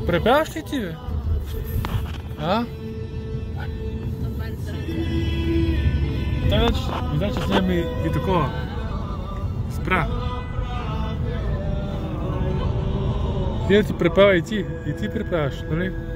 Препяваш ли ти, бе? А? Той значи снимаме и такова. Спра. Ти да ти препява и ти препяваш, нали?